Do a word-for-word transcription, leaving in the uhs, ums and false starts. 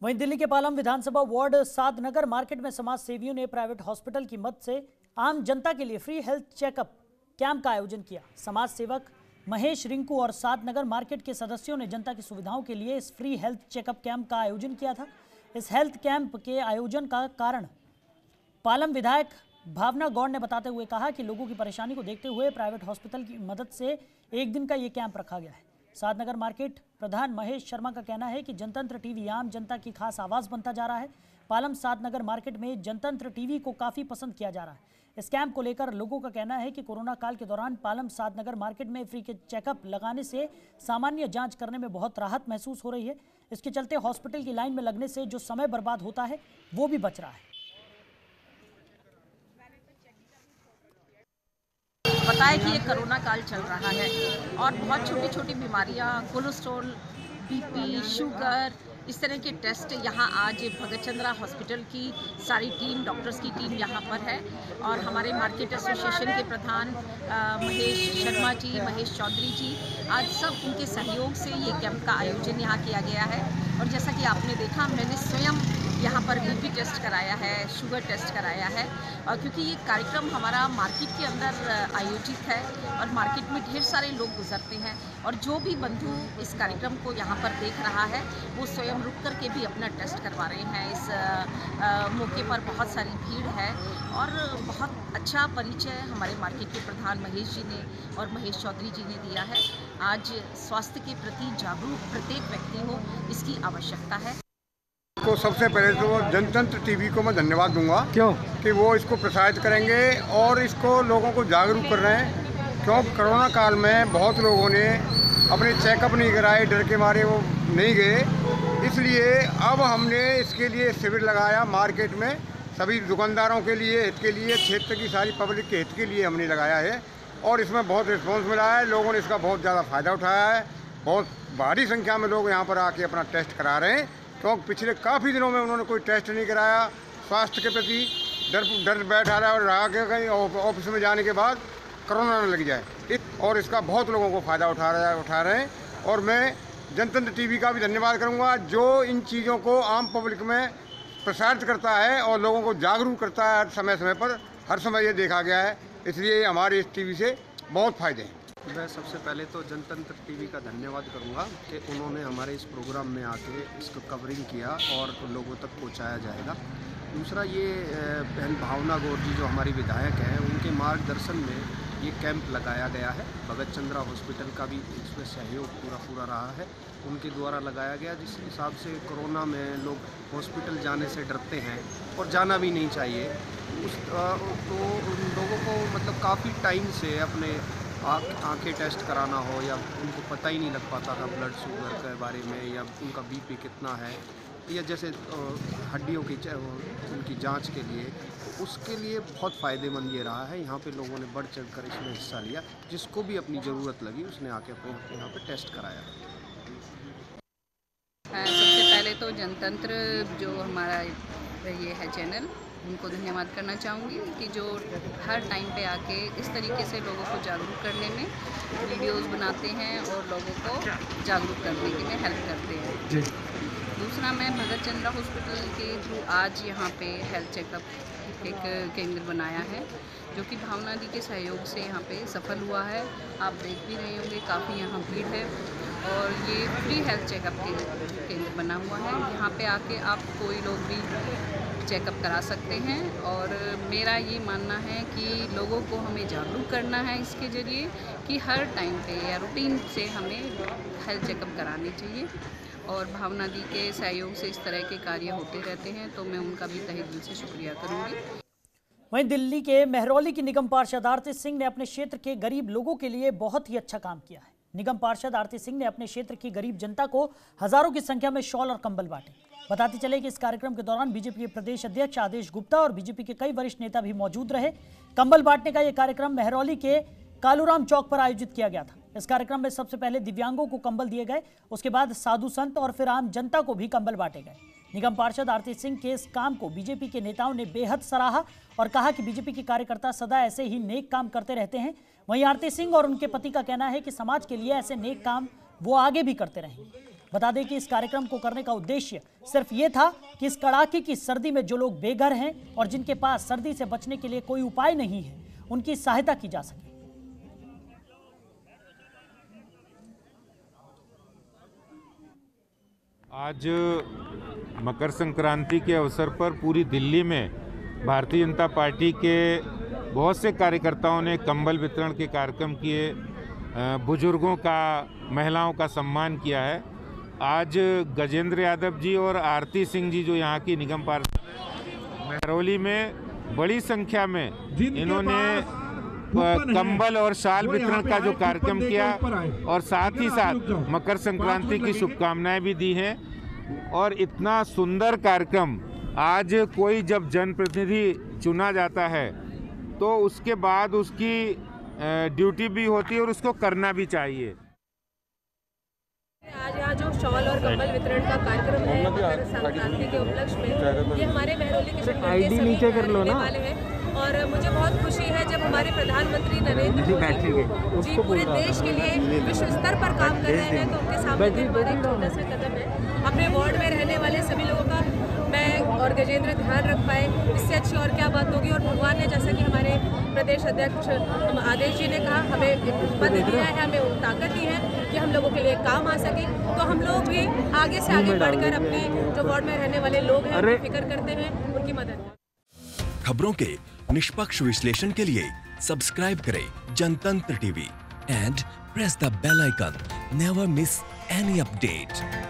वहीं दिल्ली के पालम विधानसभा वार्ड सादनगर मार्केट में समाज सेवियों ने प्राइवेट हॉस्पिटल की मदद से आम जनता के लिए फ्री हेल्थ चेकअप कैंप का आयोजन किया। समाज सेवक महेश रिंकू और सादनगर मार्केट के सदस्यों ने जनता की सुविधाओं के लिए इस फ्री हेल्थ चेकअप कैंप का आयोजन किया था। इस हेल्थ कैंप के आयोजन का कारण पालम विधायक भावना गौड़ ने बताते हुए कहा कि लोगों की परेशानी को देखते हुए प्राइवेट हॉस्पिटल की मदद से एक दिन का ये कैंप रखा गया है। सादनगर मार्केट प्रधान महेश शर्मा का कहना है कि जनतंत्र टीवी आम जनता की खास आवाज बनता जा रहा है। पालम सादनगर मार्केट में जनतंत्र टीवी को काफी पसंद किया जा रहा है। इस कैंप को लेकर लोगों का कहना है कि कोरोना काल के दौरान पालम सादनगर मार्केट में फ्री के चेकअप लगाने से सामान्य जांच करने में बहुत राहत महसूस हो रही है। इसके चलते हॉस्पिटल की लाइन में लगने से जो समय बर्बाद होता है वो भी बच रहा है। पता है कि ये कोरोना काल चल रहा है और बहुत छोटी छोटी बीमारियां, कोलेस्ट्रॉल, बीपी, शुगर, इस तरह के टेस्ट यहाँ आज भगत चंद्रा हॉस्पिटल की सारी टीम, डॉक्टर्स की टीम यहाँ पर है और हमारे मार्केट एसोसिएशन के प्रधान महेश शर्मा जी, महेश चौधरी जी, आज सब उनके सहयोग से ये कैंप का आयोजन यहाँ किया गया है। और जैसा कि आपने देखा, मैंने स्वयं यहाँ पर बीपी टेस्ट कराया है, शुगर टेस्ट कराया है और क्योंकि ये कार्यक्रम हमारा मार्केट के अंदर आयोजित है और मार्केट में ढेर सारे लोग गुजरते हैं और जो भी बंधु इस कार्यक्रम को यहाँ पर देख रहा है वो स्वयं रुक कर के भी अपना टेस्ट करवा रहे हैं। इस आ, मौके पर बहुत सारी भीड़ है और बहुत अच्छा परिचय हमारे मार्केट के प्रधान महेश जी ने और महेश चौधरी जी ने दिया है। आज स्वास्थ्य के प्रति जागरूक प्रत्येक व्यक्ति हो, इसकी आवश्यकता है। को सबसे पहले तो जनतंत्र टीवी को मैं धन्यवाद दूंगा, क्यों कि वो इसको प्रसारित करेंगे और इसको लोगों को जागरूक कर रहे हैं। क्योंकि कोरोना काल में बहुत लोगों ने अपने चेकअप नहीं कराए, डर के मारे वो नहीं गए, इसलिए अब हमने इसके लिए शिविर लगाया मार्केट में। सभी दुकानदारों के लिए, हित के लिए, क्षेत्र की सारी पब्लिक के हित के लिए हमने लगाया है और इसमें बहुत रिस्पॉन्स मिला है। लोगों ने इसका बहुत ज़्यादा फ़ायदा उठाया है। बहुत भारी संख्या में लोग यहाँ पर आके अपना टेस्ट करा रहे हैं क्योंकि पिछले काफ़ी दिनों में उन्होंने कोई टेस्ट नहीं कराया। स्वास्थ्य के प्रति डर डर बैठा रहा और रहा के कहीं ऑफिस में जाने के बाद कोरोना न लग जाए, और इसका बहुत लोगों को फ़ायदा उठा रहा उठा रहे हैं। और मैं जनतंत्र टीवी का भी धन्यवाद करूंगा जो इन चीज़ों को आम पब्लिक में प्रसारित करता है और लोगों को जागरूक करता है। हर समय समय पर हर समय ये देखा गया है, इसलिए हमारे इस टीवी से बहुत फ़ायदे हैं। मैं सबसे पहले तो जनतंत्र टीवी का धन्यवाद करूंगा कि उन्होंने हमारे इस प्रोग्राम में आके इसको कवरिंग किया और लोगों तक पहुंचाया जाएगा। दूसरा, ये बहन भावना गौड़ जी जो हमारी विधायक हैं, उनके मार्गदर्शन में ये कैंप लगाया गया है। भगत चंद्रा हॉस्पिटल का भी इसमें सहयोग पूरा पूरा रहा है, उनके द्वारा लगाया गया। जिस हिसाब से कोरोना में लोग हॉस्पिटल जाने से डरते हैं और जाना भी नहीं चाहिए, उस तो उन लोगों को मतलब काफ़ी टाइम से अपने आँखें टेस्ट कराना हो या उनको पता ही नहीं लग पाता था ब्लड शुगर के बारे में या उनका बीपी कितना है, या जैसे हड्डियों की उनकी जांच के लिए, उसके लिए बहुत फ़ायदेमंद ये रहा है। यहाँ पे लोगों ने बढ़ चढ़ कर इसमें हिस्सा लिया। जिसको भी अपनी ज़रूरत लगी उसने आके अपने यहाँ पे टेस्ट कराया। सबसे पहले तो जनतंत्र जो हमारा ये है चैनल, उनको धन्यवाद करना चाहूँगी कि जो हर टाइम पे आके इस तरीके से लोगों को जागरूक करने में वीडियोस बनाते हैं और लोगों को जागरूक करने के में हेल्प करते हैं जी। दूसरा, मैं भगत चंद्रा हॉस्पिटल के थ्रू आज यहाँ पे हेल्थ चेकअप एक केंद्र बनाया है जो कि भावना दी के सहयोग से यहाँ पे सफल हुआ है। आप देख भी रहे होंगे, काफ़ी यहाँ भीड़ है और ये फ्री हेल्थ चेकअप के केंद्र बना हुआ है। यहाँ पे आके आप कोई लोग भी चेकअप करा सकते हैं और मेरा ये मानना है कि लोगों को हमें जागरूक करना है इसके ज़रिए कि हर टाइम पे या रूटीन से हमें हेल्थ चेकअप कराने चाहिए और भावना दी के सहयोग से इस तरह के कार्य होते रहते हैं, तो मैं उनका भी तहे दिल से शुक्रिया करूँगी। वहीं दिल्ली के मेहरौली की निगम पार्षद आरती सिंह ने अपने क्षेत्र के गरीब लोगों के लिए बहुत ही अच्छा काम किया है। निगम पार्षद आरती सिंह ने अपने क्षेत्र की गरीब जनता को हजारों की संख्या में शॉल और कंबल बांटे। बताते चले कि इस कार्यक्रम के दौरान बीजेपी के प्रदेश अध्यक्ष आदेश गुप्ता और बीजेपी के कई वरिष्ठ नेता भी मौजूद रहे। कंबल बांटने का यह कार्यक्रम मेहरौली के कालूराम चौक पर आयोजित किया गया था। इस कार्यक्रम में सबसे पहले दिव्यांगों को कंबल दिए गए, उसके बाद साधु संत और फिर आम जनता को भी कंबल बांटे गए। निगम पार्षद आरती सिंह के इस काम को बीजेपी के नेताओं ने बेहद सराहा और कहा कि बीजेपी के कार्यकर्ता सदा ऐसे ही नेक काम करते रहते हैं। वहीं आरती सिंह और उनके पति का कहना है कि समाज के लिए ऐसे नेक काम वो आगे भी करते रहेंगे। बता दें कि इस कार्यक्रम को करने का उद्देश्य सिर्फ ये था कि इस कड़ाके की सर्दी में जो लोग बेघर हैं और जिनके पास सर्दी से बचने के लिए कोई उपाय नहीं है, उनकी सहायता की जा सके। आज मकर संक्रांति के अवसर पर पूरी दिल्ली में भारतीय जनता पार्टी के बहुत से कार्यकर्ताओं ने कंबल वितरण के कार्यक्रम किए, बुजुर्गों का, महिलाओं का सम्मान किया है। आज गजेंद्र यादव जी और आरती सिंह जी जो यहाँ की निगम पार्षद हैं, महरौली में बड़ी संख्या में इन्होंने कंबल और शाल वितरण का जो कार्यक्रम किया और साथ ही साथ मकर संक्रांति की शुभकामनाएं भी दी हैं। और इतना सुंदर कार्यक्रम, आज कोई जब जनप्रतिनिधि चुना जाता है तो उसके बाद उसकी ड्यूटी भी होती है और उसको करना भी चाहिए। आज यहाँ जो शॉल और कंबल वितरण का कार्यक्रम है मकर संक्रांति के उपलक्ष्य में, ये हमारे महरौली के नीचे कर लो ना वाले हैं। और मुझे बहुत खुशी है जब हमारे प्रधानमंत्री नरेंद्र मोदी जी पूरे देश के लिए विश्व स्तर पर काम कर रहे हैं, तो उनके सामने भी हमारा एक छोटा सा कदम है। अपने वार्ड में रहने वाले सभी लोगों का मैं और गजेंद्र ध्यान रख पाए, इससे अच्छी और क्या बात होगी। और भगवान ने, जैसा कि हमारे प्रदेश अध्यक्ष आदेश जी ने कहा, हमें एक पद दिया है, हमें ताकत दी है कि हम लोगों के लिए काम आ सके। तो हम लोग भी आगे से आगे बढ़कर अपने जो वार्ड में रहने वाले लोग हैं उनकी फिक्र करते हैं, उनकी मदद। खबरों के निष्पक्ष विश्लेषण के लिए सब्सक्राइब करें Jantantra TV and press the bell icon. Never miss any update.